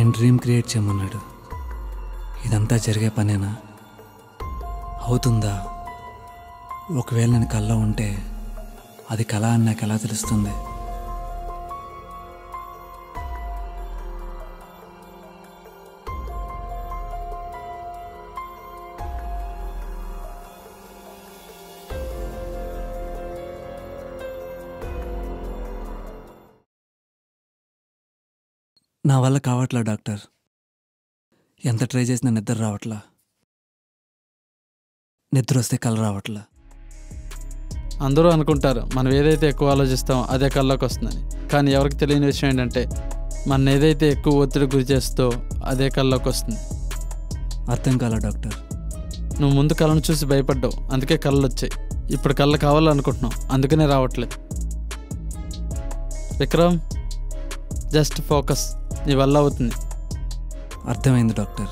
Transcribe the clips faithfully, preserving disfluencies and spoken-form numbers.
ఆయన dream create చేయమన్నాడు. ఇదంతా జరిగే పనేనా? అవుతుందా? ఒకవేళ నేను కల్లో ఉంటే అది కళ అని నాకు ఎలా తెలుస్తుంది? నా వల్ల కావట్లా డాక్టర్. ఎంత ట్రై చేసినా నిద్ర రావట్లా. నిద్ర వస్తే కళ రావట్లా. అందరూ అనుకుంటారు మనం ఏదైతే ఎక్కువ ఆలోచిస్తామో అదే కళ్ళలోకి వస్తుందని. కానీ ఎవరికి తెలియని విషయం ఏంటంటే మన ఏదైతే ఎక్కువ ఒత్తిడి గురి చేస్తో అదే కళ్ళలోకి వస్తుంది. అర్థం కాలా డాక్టర్? నువ్వు ముందు కళ్ళను చూసి భయపడ్డావు, అందుకే కళ్ళు వచ్చాయి. ఇప్పుడు కళ్ళు కావాలనుకుంటున్నావు, అందుకనే రావట్లేదు. విక్రమ్, జస్ట్ ఫోకస్, నీ వల్ల అవుతుంది. అర్థమైంది డాక్టర్.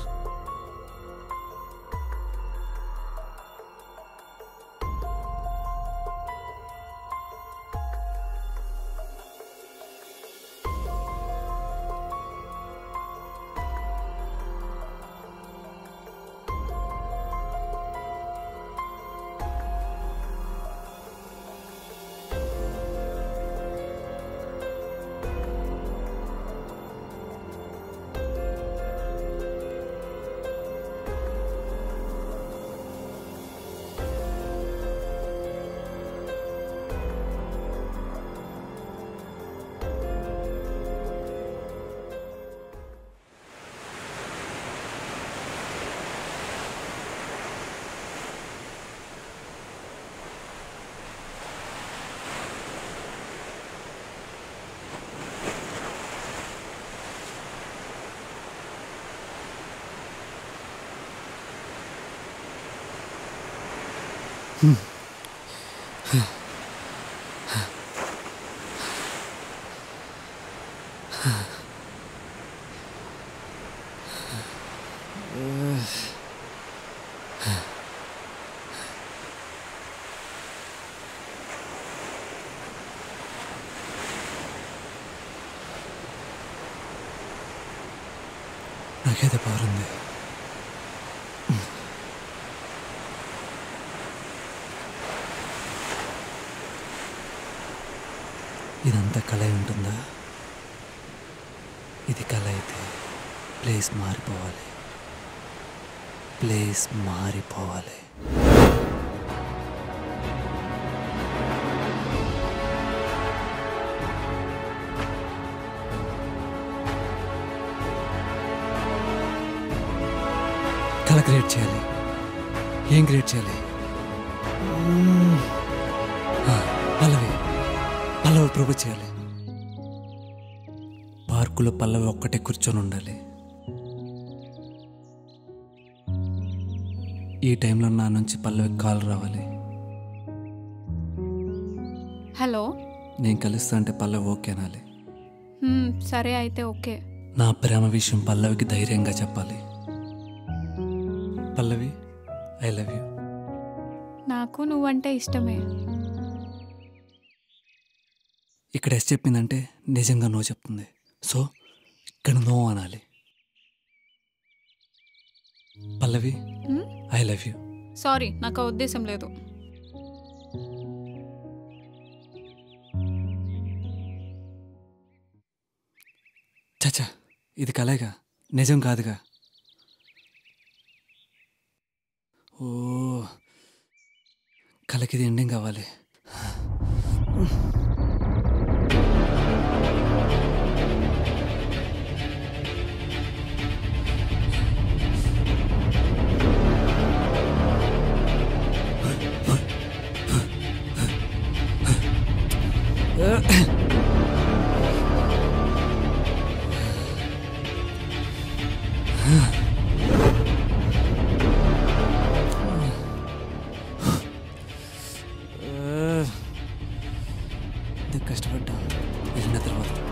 నాకేదో పవర్ ఉంది. ఇదంతా కళ ఉంటుందా? ఇది కళ అయితే ప్లేస్ మారిపోవాలి. ప్లేస్ మారిపోవాలి. కళ క్రియేట్ చేయాలి. ఏం క్రియేట్ చేయాలి? పల్లవి పల్లవి ప్రూవ్ చేయాలి. పార్కులో పల్లవి ఒక్కటే కూర్చొని ఉండాలి. ఈ టైంలో నా నుంచి పల్లవి కాల్ రావాలి. హలో, నేను కలుస్తా అంటే పల్లవి ఓకే అనాలి. సరే అయితే ఓకే. నా ప్రేమ విషయం పల్లవికి ధైర్యంగా చెప్పాలి. Pallavi, I love you. నాకు నువ్వంటే ఇష్టమే. ఇక్కడ ఎస్ చెప్పిందంటే నిజంగా నో చెప్తుంది. సో ఇక్కడ నో అనాలి. Pallavi, I love you. Sorry, నాకు ఆ ఉద్దేశం లేదు. చచ్చా, ఇది కలేగా, నిజం కాదుగా. ఓ, కలకి ఇది ఎండింగ్ కావాలి. కష్టపడ్డా వెళ్ళిన తర్వాత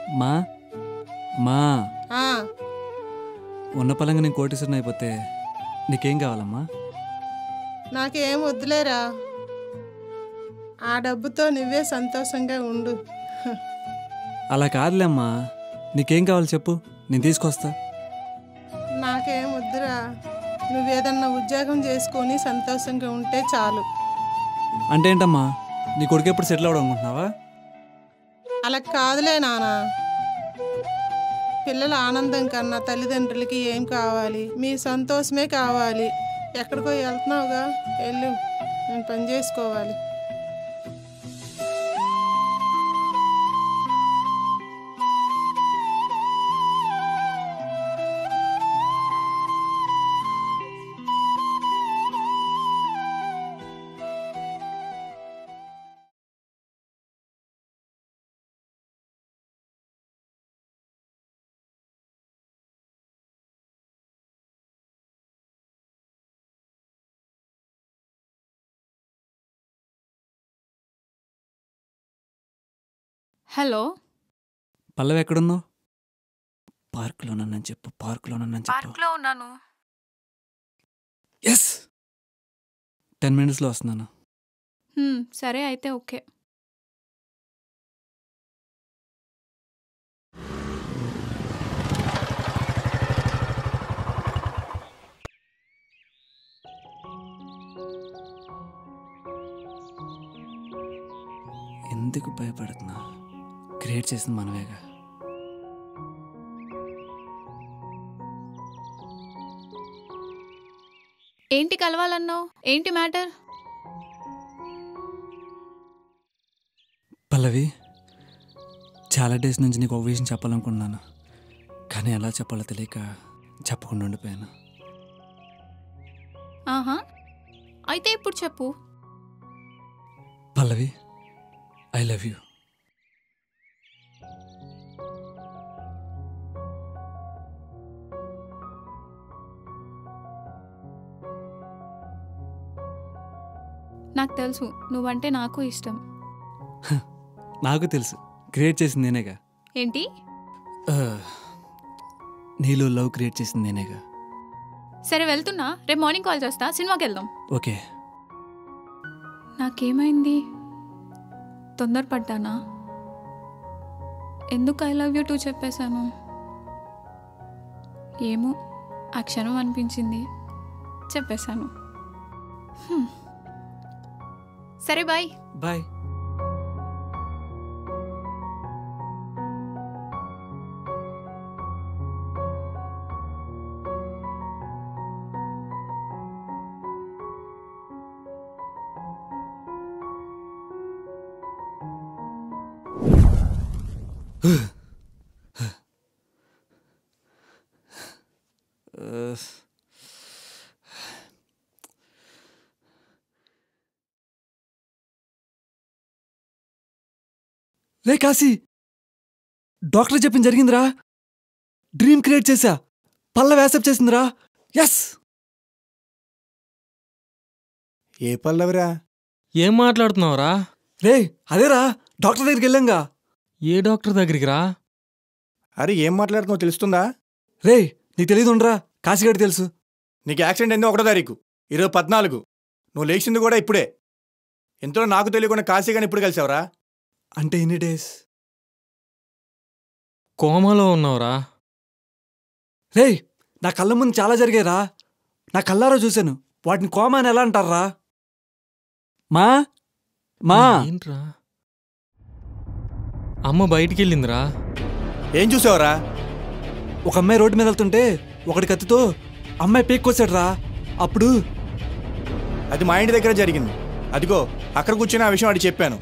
మా మా ఆ, ఉన్న పలంగా నేను కోటీశ్వరుని అయిపోతే నీకేం కావాలమ్మా? నాకేం వద్దులేరా. ఆ డబ్బుతో నువ్వే సంతోషంగా ఉండు. అలా కాదులేమ్మా, నీకేం కావాలి చెప్పు, నేను తీసుకొస్తా. నాకేం వద్దురా. నువ్వేదన్నా ఉద్యోగం చేసుకొని సంతోషంగా ఉంటే చాలు. అంటే ఏంటమ్మా, నీ కొడుకు ఎప్పుడు సెటిల్ అవ్వడం అనుకుంటున్నావా? అలా కాదులే నానా. పిల్లల ఆనందం కన్నా తల్లిదండ్రులకి ఏం కావాలి? మీ సంతోషమే కావాలి. ఎక్కడికో వెళ్తున్నావుగా, వెళ్ళు, నేను పని చేసుకోవాలి. హలో, పల్లవి ఎక్కడున్నావు? పార్క్లో నన్ను చెప్పు, పార్క్లో నన్ను చెప్పు. పార్క్లో ఉన్నాను. ఎస్, టెన్ మినిట్స్లో వస్తున్నాను. హ్మ్, సరే అయితే ఓకే. ఎందుకు భయపడుతున్నా? క్రియేట్ చేసింది మనమేగా. ఏంటి కలవాలన్నావు? ఏంటి మ్యాటర్? పల్లవి, చాలా డేస్ నుంచి నీకు ఒక విషయం చెప్పాలనుకున్నాను, కానీ ఎలా చెప్పాలో తెలియక చెప్పకుండా ఉండిపోయాను. ఆహా, అయితే ఇప్పుడు చెప్పు. Pallavi, I love you. నాకు తెలుసు నువ్వంటే నాకు ఇష్టం. నాకు తెలుసు, క్రియేట్ చేసింది నేనేగా. ఏంటి? ఆ, నీలో లవ్ క్రియేట్ చేసింది నేనేగా. సరే వెళ్తున్నా, రేపు మార్నింగ్ కాల్ చేస్తా, సినిమాకి వెళ్దాం. ఓకే. నాకేమైంది? తొందరపడ్డానా? ఎందుకు ఐ లవ్ యూ టూ చెప్పేశాను? ఏమో, ఆ క్షణం అనిపించింది, చెప్పేశాను. హ్మ్. సరే బాయ్. బాయ్. రే కాశీ, డాక్టర్ చెప్పింది జరిగిందిరా. డ్రీమ్ క్రియేట్ చేశా, పల్లవి యాక్సెప్ట్ చేసిందిరా. ఎస్. ఏ పల్లవిరా? ఏం మాట్లాడుతున్నావురా? రే అదేరా, డాక్టర్ దగ్గరికి వెళ్ళాంగా. ఏ డాక్టర్ దగ్గరికి రా? అరే ఏం మాట్లాడుతున్నావు తెలుస్తుందా? రే నీకు తెలియదు ఉండరా, కాశీగడి తెలుసు. నీకు యాక్సిడెంట్ అయింది ఒకటో తారీఖు, ఇరవై పద్నాలుగు. నువ్వు లేచింది కూడా ఇప్పుడే. ఎంతో నాకు తెలియకుండా కాశీ కానీ ఇప్పుడు కలిసావురా? అంటే ఎన్ని డేస్? కోమాలో ఉన్నావురా. రే నా కళ్ళ ముందు చాలా జరిగారా, నా కళ్ళారో చూశాను. వాటిని కోమా అని ఎలా అంటారా? మా మా ఏంట్రా? అమ్మ బయటికి వెళ్ళిందిరా. ఏం చూసావురా? ఒక అమ్మాయి రోడ్డు మీద వెళ్తుంటే ఒకటి కత్తితో అమ్మాయి పీక్కొచ్చాడు రా. అప్పుడు అది మా ఇంటి దగ్గర జరిగింది. అదిగో అక్కడ కూర్చొని ఆ విషయం వాడికి చెప్పాను.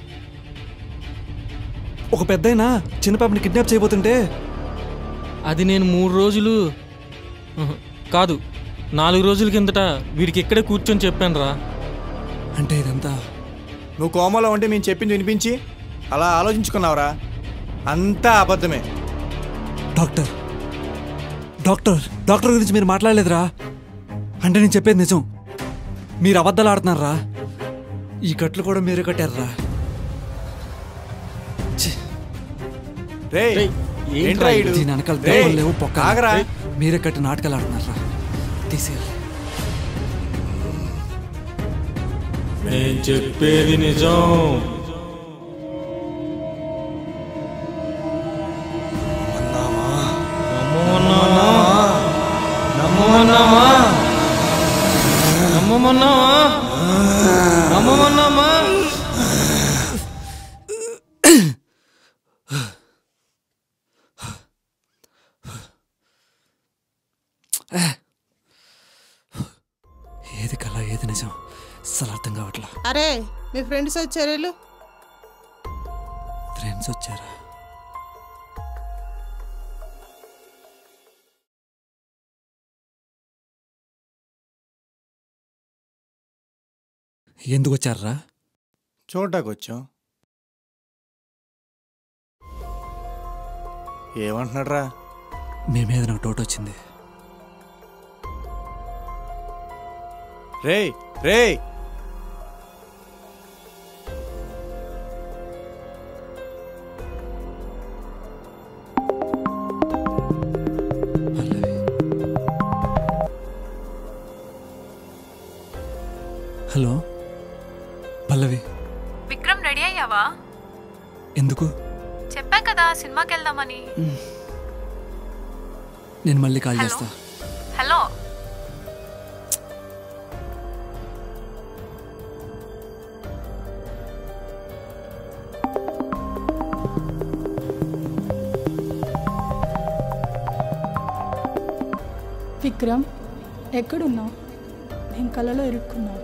ఒక పెద్దయినా చిన్న పాపని కిడ్నాప్ చేయబోతుంటే అది నేను మూడు రోజులు ఉహు, కాదు నాలుగు రోజుల కిందట వీడికి ఇక్కడే కూర్చొని చెప్పాను రా. అంటే ఇదంతా నువ్వు కోమలో ఉంటే మేము చెప్పింది వినిపించి అలా ఆలోచించుకున్నావురా. అంతా అబద్ధమే. డాక్టర్ డాక్టర్ డాక్టర్ గురించి మీరు మాట్లాడలేదురా. అంటే నేను చెప్పేది నిజం, మీరు అబద్ధాలు ఆడుతున్నారా. ఈ కట్లు కూడా మీరే కట్టారా. ఛీ, రే రేయ్, ఏంట్రా ఏంట్రా ఇది? ఈడు? దీని వెనకాల రేయ్, దెబ్బలు లేవు పొక్క ఆగరా. మీరే కట్టి నాటకాలు ఆడుతున్నారా తీసేయాలి. నేను చెప్పేది నిజం. నమ్మమన్నావా? నమ్మమన్నావా? నమ్మమన్నావా? నమ్మమన్నావా? ఏది కళ ఏది నిజం అస్సలు అర్థం కావట్లా. అరే మీ ఫ్రెండ్స్ వచ్చారు వెళ్ళు. ఫ్రెండ్స్ వచ్చారా? ఎందుకు వచ్చారా? చూడటానికి వచ్చాం. ఏమంటున్నాడు రా? మీ మీద నాకు డౌట్ వచ్చింది. రే రే పల్లవి. హలో పల్లవి, విక్రమ్ రెడీ అయ్యావా? ఎందుకు? చెప్పా కదా సినిమాకి వెళ్దామని. నేను మళ్ళీ కాల్ హలో చేస్తా. హలో విక్రమ్ ఎక్కడున్నావు? నేను కలలో ఇరుక్కున్నాను.